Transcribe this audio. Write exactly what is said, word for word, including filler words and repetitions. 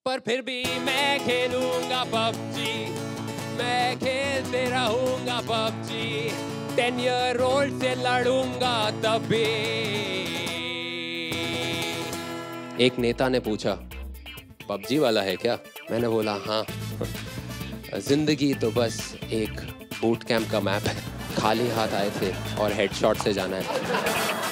पर फिर भी मैं खेलूंगा पबजी, मैं खेलते रहूंगा पबजी, टेन ईयर ओल्ड से लड़ूंगा तब भी। एक नेता ने पूछा, पबजी वाला है क्या? मैंने बोला हाँ। जिंदगी तो बस एक बूट कैंप का मैप है, खाली हाथ आए थे और हेडशॉट से जाना है।